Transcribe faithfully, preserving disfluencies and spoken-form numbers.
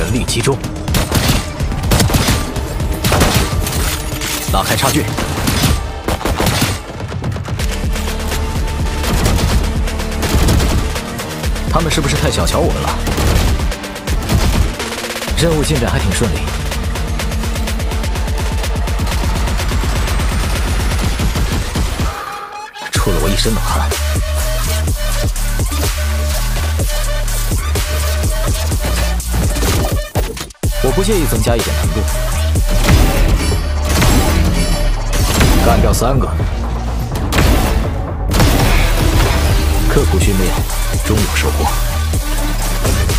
全力集中，拉开差距。他们是不是太小瞧我们了？任务进展还挺顺利。出了我一身冷汗。我不介意增加一点难度。干掉三个，刻苦训练终有收获。